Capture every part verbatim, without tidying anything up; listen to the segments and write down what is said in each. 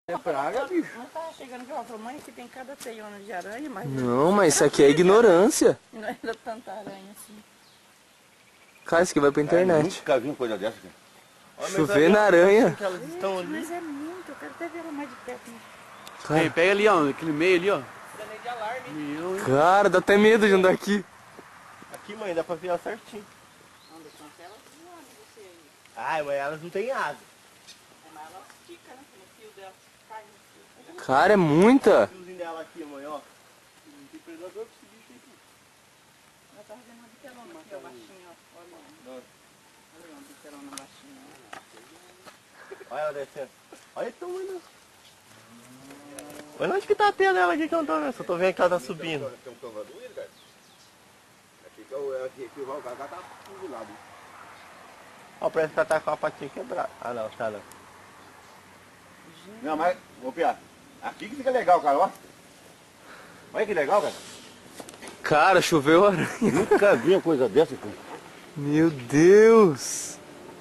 É praga, bicho. Não tava chegando que ela falou, mãe, aqui tem cada teiona de aranha, mas... Não, mas isso aqui é ignorância. Não era tanta aranha assim. Cara, isso aqui vai pra É, internet. nunca vi uma coisa dessa, cara. Olha, mas Chover ali, na ó, aranha. assim que elas estão ali. Mas é muito, eu quero até ver ela mais de perto. Né? Cara, Ei, pega ali, ó, aquele meio ali, ó. De alarme. Meu, hein? cara, dá até medo de andar aqui. Aqui, mãe, dá pra ver ela certinho. Anda com aquela voando você aí. Ai, mas elas não têm asa. É, mas ela estica, né? No fio dela. Cai no fio. Cara, é muita. O fiozinho dela aqui, mãe, ó. Não tem predador pra esse bicho aqui. Ela tava vendo uma bitelona aqui, ó, baixinha, ó. Olha lá. Olha uma bitelona baixinha, ó. Olha ela descendo. Olha o tamanho dela. Olha onde que tá a pena dela aqui que eu não tô vendo. Só tô vendo que ela tá subindo. Tem um cavalo, cara? Aqui que o aqui que o Valgar tá do lado. Ó, parece que ela tá com a patinha quebrada. Ah, não, tá não. Não, mas, ô Pia, aqui que fica legal, cara, ó. Olha que legal, cara. Cara, choveu aranha. Nunca vi uma coisa dessa, cara. Meu Deus.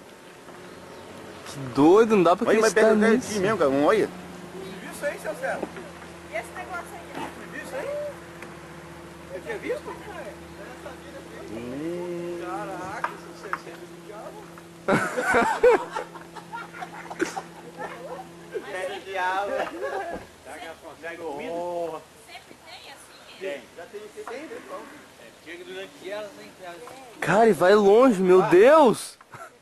Que doido, não dá pra Olha, mas acreditar perto nisso. aqui mesmo, cara. Olha. Viu isso aí, seu Céu? E esse negócio aí? Viu isso aí? Você tinha visto? Caraca, você sempre do diabo. É do diabo. Oh. Sempre tem assim? Tem. Já tem sempre, então. Chega durante o dia, elas nem Cara, e vai longe, meu Deus.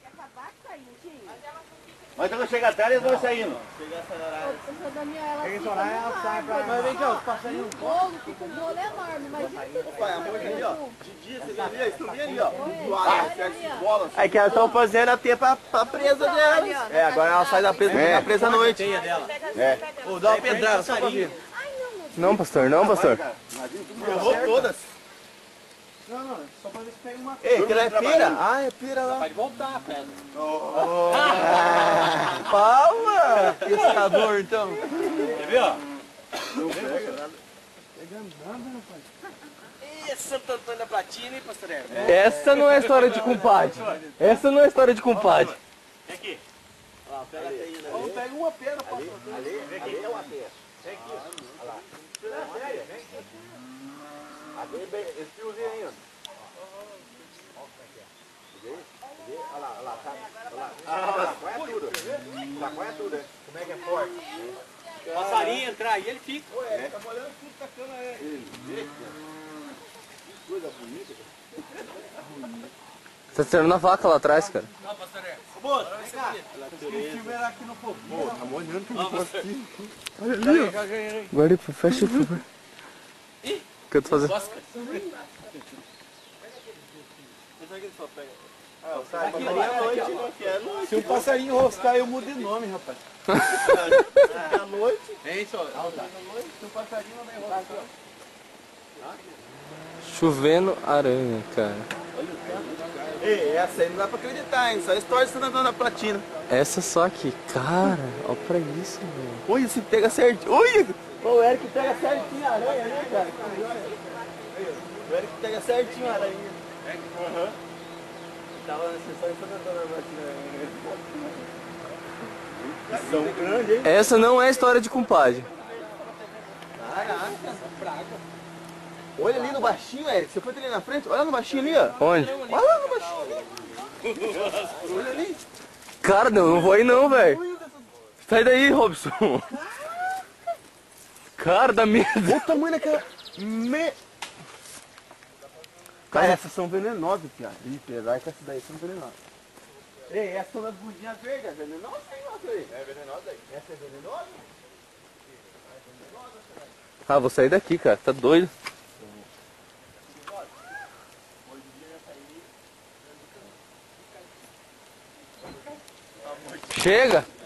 Mas quando chega atrás, eles vão saindo. chega essa horário. Essa Daniela, ela Chega fica esse horário, no ela mar, sai pra... mas Mas vem cá, os passarinhos... o bolo, fica um bolo enorme, imagina se Pai, a mãe ali, ó. De dia, você vê ali, a estubinha ali, ó. Olha, Toalha, olha ali, ó. bola. Aí que elas estão fazendo a ter pra, pra presa delas. É, agora ela sai da presa, É. fica presa à noite. É. Ô, dá uma pedrada só pra ver. Não, pastor, não, pastor. Errou todas. Não, não, só pra ver se pega uma... Ei, aquilo é pira? Ah, é pira lá. Pode voltar a pedra. Palma! Pescador, então. Quer ver, ó? Ih, Santo Antônio da Platina, hein, pastor Eva? Essa não é história de compadre. Essa não é história de compadre. Vem aqui. Vamos pegar uma pedra, pastor. Ali é uma pedra. Ali é bem, esse fiozinho aí, ó. Olha lá, olha lá, tá? Olha lá. Ah, lá, põe tudo. Lá, põe tudo, né? Como é que é forte? Passarinho entrar aí, ele fica. Ué, tá molhando tudo, tacando aí. Que coisa bonita, Tá tirando a vaca lá atrás, cara. Não, pastor Eva. Ô, moço, vem cá. Esse filme era aqui no fogo. Pô, tá molhando tudo. Não, pastor. Olha ali, ó. Guarda, fecha, por favor. O que eu tô fazendo? Oscar. Aqui é noite, né? Que é noite. Se um passarinho roscar, eu mudo de nome, rapaz. É à noite. Hein, senhor? Se um passarinho não vai roscar. Chovendo aranha, cara. Ei, essa aí não dá pra acreditar, hein? Só história de Santo Antônio da Platina. Essa só aqui. Cara, olha pra isso, velho. Olha, se pega certinho. Olha! O Eric pega certinho a aranha, né, cara? O Eric pega certinho a aranha. Aham. Tava na sessão de Santo Antônio da Platina. São grandes, hein? Essa não é história de compadre. Caraca, praga. Olha ali no baixinho, Eric. Você foi ali na frente? Olha no baixinho ali, ó. Onde? Olha lá no baixinho ali. Olha ali. Cara, não, não vou aí não, velho. Sai daí, Robson. Cara, dá medo. Olha o tamanho daquela... Me... Cara, essas são venenosas, piada. Ih, apesar que essas daí são venenosas. Ei, essas são das bundinhas verdes. É venenosa aí, nossa aí. É venenosa aí. Essa é venenosa? Ah, vou sair daqui, cara. Tá doido. Chega!